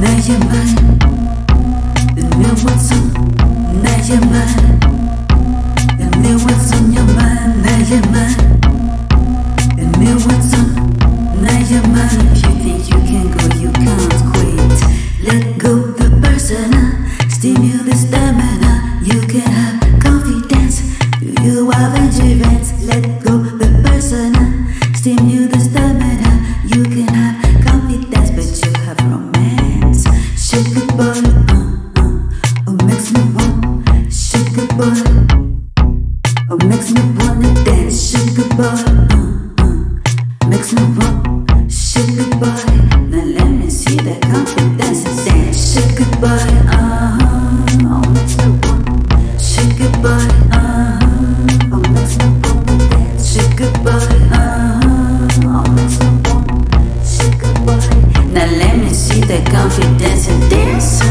나야만 내워서 나야만 내워서 나만 나야만 내워서 나야만 If you think you can go you can't quit Let go the personal Stimulate the stamina You can have confidence You have endurance Let go the personal Stimulate the stamina You can have confidence But you have romance Shake it boy Oh makes me want Shake it boy Oh makes me wanna dance Shake it boy Makes me want Shake it boy Now let me see that confidence and dance Shake it boy Oh makes me want Shake it boy Oh makes me wanna dance Shake it boy Oh makes me want Shake it boy Now let me see that confidence and dance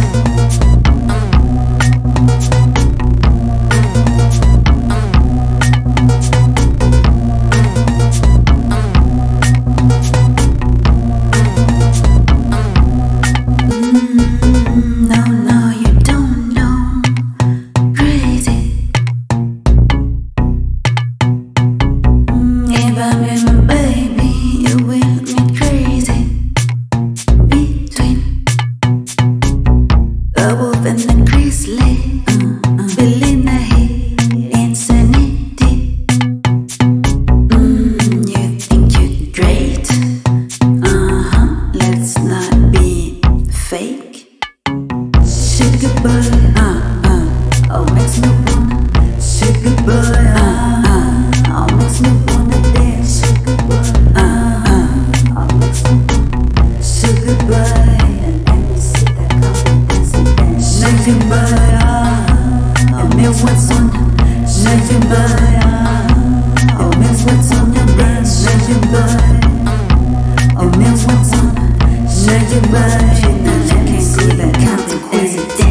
Oh, makes me wanna shake it, boy. Oh, makes me wanna dance, shake it, boy. Oh, makes me wanna shake it, boy. And let me see that confidence and dance, shake it, boy. Oh, makes what's on, shake it, boy. Oh, makes what's on your brain, shake it, boy. Oh, makes what's on, shake it, boy. And let me see that confidence and dance.